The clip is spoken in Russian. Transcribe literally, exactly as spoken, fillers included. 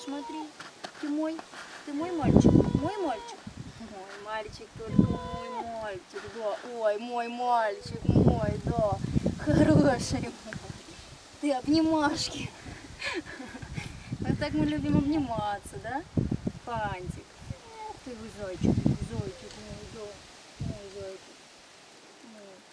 Смотри, ты мой, ты мой мальчик, мой мальчик. Мой мальчик, только мой мальчик, да. Ой, мой мальчик, мой, да. Хороший мой. Ты обнимашки. Вот так мы любим обниматься, да? Фантик. Эх ты, вы зайчик, зайчик мой, да. Мой зайчик. Мой.